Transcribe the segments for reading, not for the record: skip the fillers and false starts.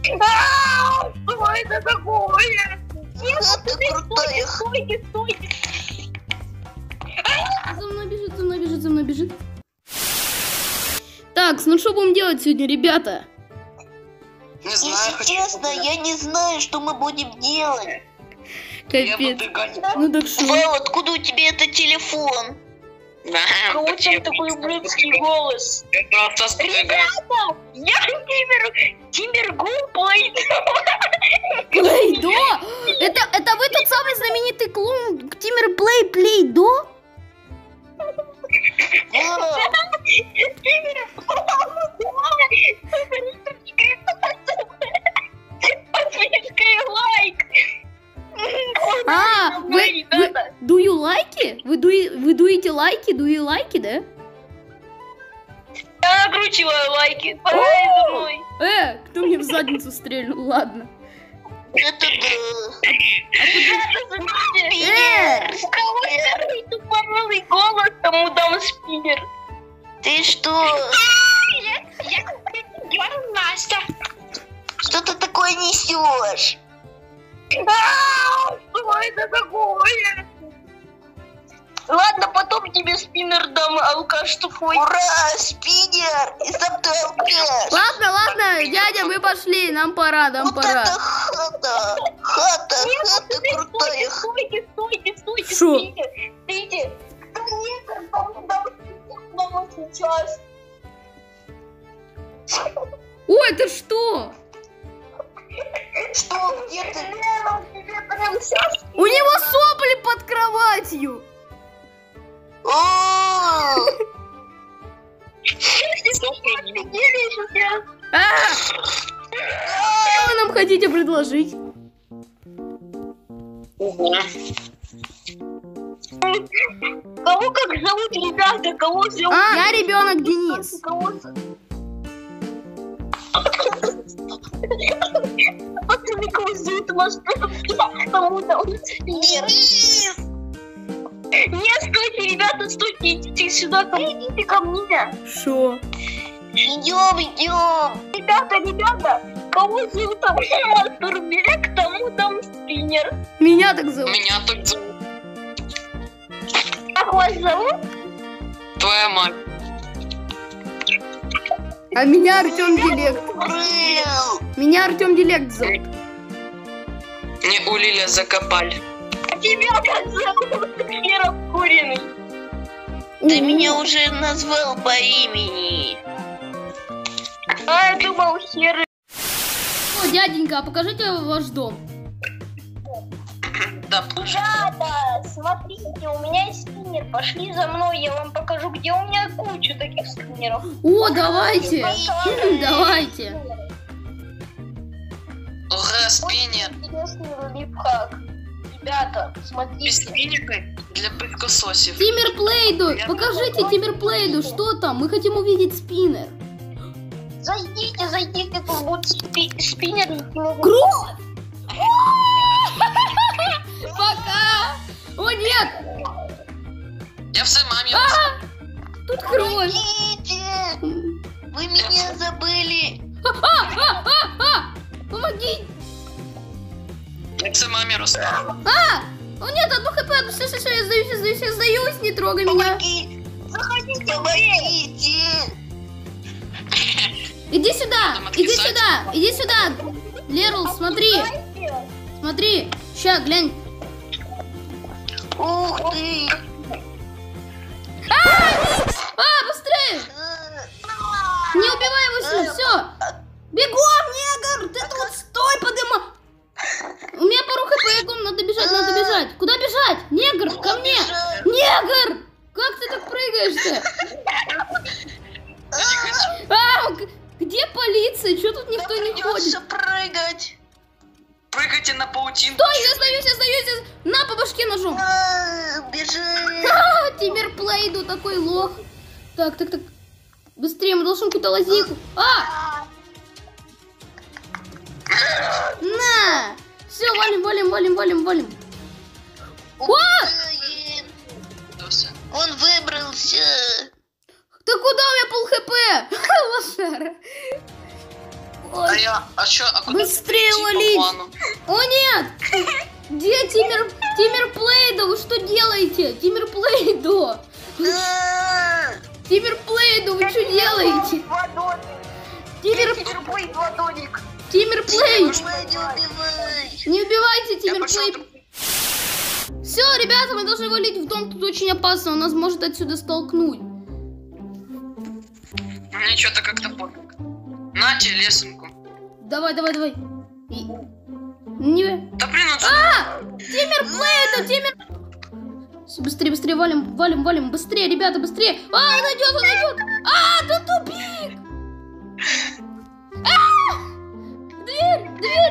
Что это такое? Стойте. За мной бежит. Так, ну что будем делать сегодня, ребята? Не знаю, Если честно, я не знаю, что мы будем делать. Капец. Ну так что? Вэл, откуда у тебя этот телефон? У тебя такой ублюдский голос. Я просто спрыгаю. Ребята, я Тимиргу Плейдо? Это вы тот самый знаменитый клоун Тимир Плейдо? А, вы do you like? Вы дуете лайки? Do you like, да? Я накручиваю лайки. Пора за мной. Кто мне в задницу стрельнул? Ладно. Это у кого самый тупорылый голос, тому дам спиннер. Ты что? Я Настя. Что ты такое несешь? Что это такое? Ладно, потом тебе спиннер дам, алкаш тупой. Ура, спиннер! И сам ты алкаш. Ладно, дядя, мы пошли, нам пора, Вот это хата крутая. Стойте, Шо? Стойте. Нет, там сейчас. Ой, это что? Что, где ты? Тебе прям сейчас. У него сопли под кроватью. Что вы нам хотите предложить? Кого как зовут, ребята? Кого зовут? Я ребенок Денис. Пацаны, кого зовут? Кому-то. Денис! Нет, стойте, ребята, стойте, идите сюда, идите ко мне. Шо? Идем. Ребята, кого зовут? Мастурбек, тому дам спиннер. Меня так зовут. Меня тут зовут. Как вас зовут? Твоя мать. А меня Артем Дилект. Меня Артем Дилект зовут. Не у Лиля закопали. Тебя как зовут? Хер обкуренный. Ты меня уже назвал по имени. Я думал, хер. О, дяденька, а покажите ваш дом. Да, Ребята, смотрите, у меня есть спиннер. Пошли за мной, я вам покажу, где у меня куча таких спиннеров. О, давайте. Давайте. ура, спиннер. Интересный лайфхак. Ребята, Без смотрите. спиннера для пыльцососев. Тимир Плейду, покажите Тимир Плейду, что там? Мы хотим увидеть спиннер. Зайдите, тут будет спиннер. Кровь! Пока! О, нет! Я все маме. Тут кровь! Помогите! Вы меня забыли. Помоги! Я все маме рассказал. О, нет, одну хп, все, я сдаюсь, не трогай меня. Помоги! Заходите, помогите! Иди сюда! Лерл, смотри, ща, глянь. Ух ты! Быстрее! Не убивай его, все! Бегом, негр! Ты тут стой, подыма! У меня пару хп, надо бежать. Куда бежать? Негр, ко мне! Негр! Как ты так прыгаешь-то? Где полиция? Чё тут никто не ходит? Прыгать! Прыгайте на паутинку. Стой, я сдаюсь. На, по башке ножом. Бежи! Тимир Плейду, такой лох. Так. Быстрее, мы должны какую-то лазейку. На! Все, валим. Он выбрался. Ты куда? У меня пол хп. Лошара. Ой. А чё, а куда Быстрее идти по валить! плану? О нет! Где Тиммер Плейдо? Вы что делаете? Тиммер Плейдо! Тиммер Плейдо, вы что делаете? Тиммер Плей! Не убивайте Тиммер Плей! Все, ребята, мы должны валить в дом, тут очень опасно, он нас может отсюда столкнуть. Мне что-то как-то пофиг. На тебе лесенку. Давай. Не... Да блин, он Тиммер Плейдо, Тиммер... Быстрее, валим, быстрее, ребята, быстрее. Он идет. Тут тупик. Дверь.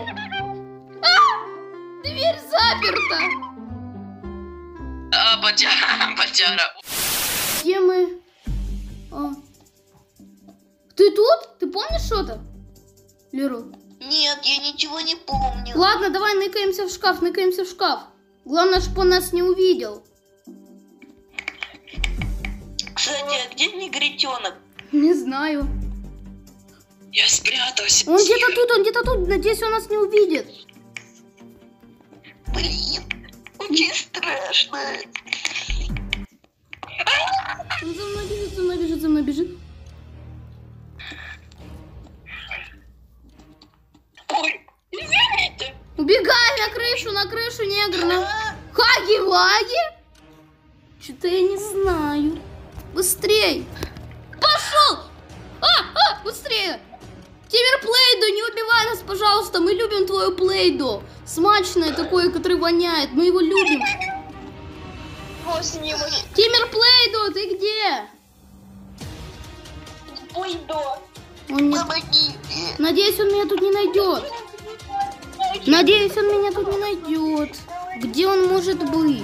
Дверь заперта. Бадяра. Где мы? Ты тут? Ты помнишь что-то? Леру? Нет, я ничего не помню. Ладно, давай ныкаемся в шкаф. Главное, чтобы он нас не увидел. Кстати, а где негритенок? Не знаю. Я спрятался. Он где-то тут. Надеюсь, он нас не увидит. Блин, очень страшно. Он за мной бежит. Ой, извините. Убегай на крышу, негр. Хаги-лаги? Что-то я не знаю. Быстрей. Пошел! Быстрее. Тиммер Плейдо, не убивай нас, пожалуйста. Мы любим твою Плейдо. Смачное такое, которое воняет. Мы его любим. Тиммер Плейдо, ты где? Плейдо. Помогите. Надеюсь, он меня тут не найдет. Где он может быть?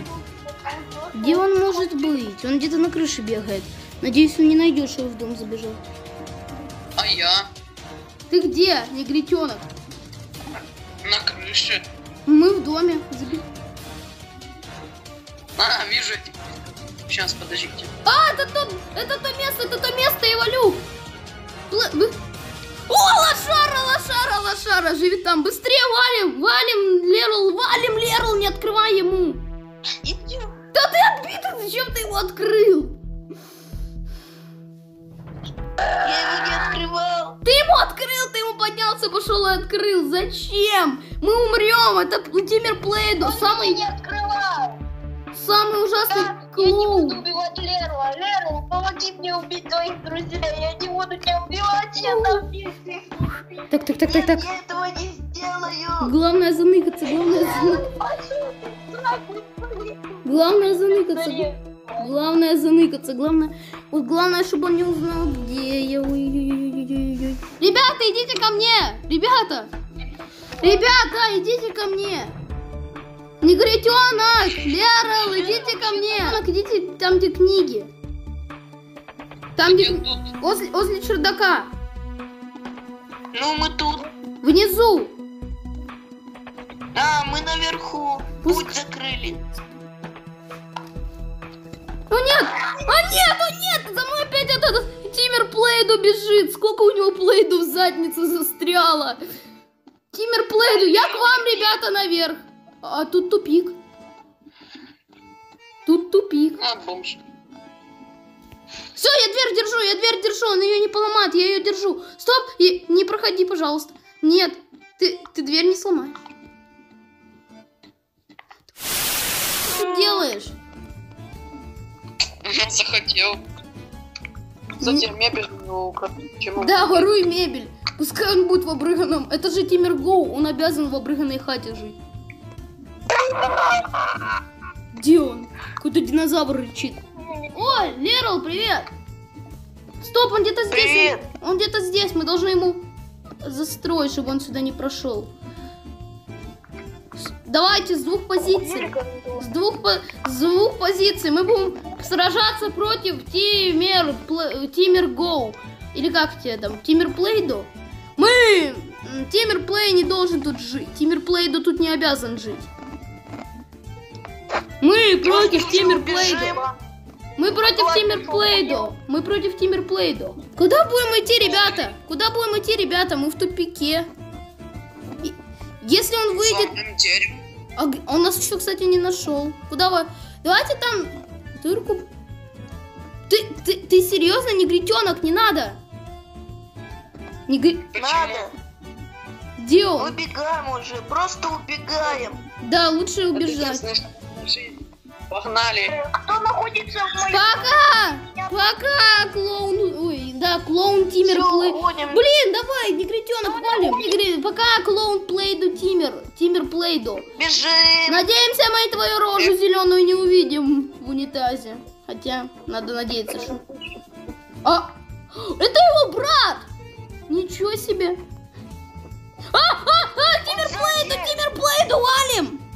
Он где-то на крыше бегает. Надеюсь, он не найдет, что в дом забежал. А я? Ты где, негритенок? На крыше. Мы в доме. Вижу. Сейчас, подождите. Это то место, я валю. Лошара живет там. Быстрее валим, Лерл, не открывай ему. Идем. Да ты отбитый, зачем ты его открыл? Я его не открывал. Ты ему открыл, ты ему поднялся, пошел и открыл. Зачем? Мы умрем, это Тиммер Плейдо, самый ужасный клоун. Я не буду убивать Лерла. Лерл, помоги мне убить твоих друзей. Я не буду тебя убивать, я там не Так. Я этого не сделаю. Главное заныкаться. Главное, чтобы он не узнал, где я. Ой. Ребята, идите ко мне! Ребята, идите ко мне! Негритенок! Лерл, идите ко мне! Идите там, где книги. Возле чердака. Ну, мы тут. Внизу. Да, мы наверху. Путь закрыли. О нет! За мной опять этот Тиммер Плейдо бежит. Сколько у него Плейдо в заднице застряло. Тиммер Плейдо, я к вам, ребята, наверх. А тут тупик. Бомж. Все, я дверь держу, он ее не поломает, я ее держу. Стоп, не проходи, пожалуйста. Нет, ты дверь не сломай. Что ты делаешь? Захотел. Затем мебель Да, воруй мебель. Пускай он будет в обрыганном. Это же Тиммер Гоу, он обязан в обрыганной хате жить. Где он? Какой-то динозавр рычит. Ой, Лерл, привет! Стоп, он где-то здесь. Привет. Он где-то здесь. Мы должны ему застроить, чтобы он сюда не прошел. Давайте с двух позиций. С двух позиций мы будем сражаться против Тиммер Гоу. Или как тебе там? Тиммер Плейдо? Тиммер Плей не должен тут жить. Тиммер Плейдо тут не обязан жить. Мы против Тиммер Плейдо. Мы против Тиммер Плейдо. Мы против Тиммер Плейдо. Куда будем идти, ребята? Куда будем идти, ребята? Мы в тупике. Если он выйдет... Он нас еще, кстати, не нашел. Куда вы... Давайте там... Дырку... Ты серьезно, негритенок? Не надо. Надо. Где он? Убегаем уже, просто убегаем. Да, лучше убежать. Погнали. Кто находится в моем... Пока, клоун. Ой, да, клоун Тиммер Плей. Блин, давай, негритенок, валим. Пока, клоун Плейду Тиммер Плейду. Бежим. Надеемся, мы твою рожу зеленую не увидим в унитазе. Хотя, надо надеяться, что... А! Это его брат! Ничего себе! Тиммер Плейду, валим!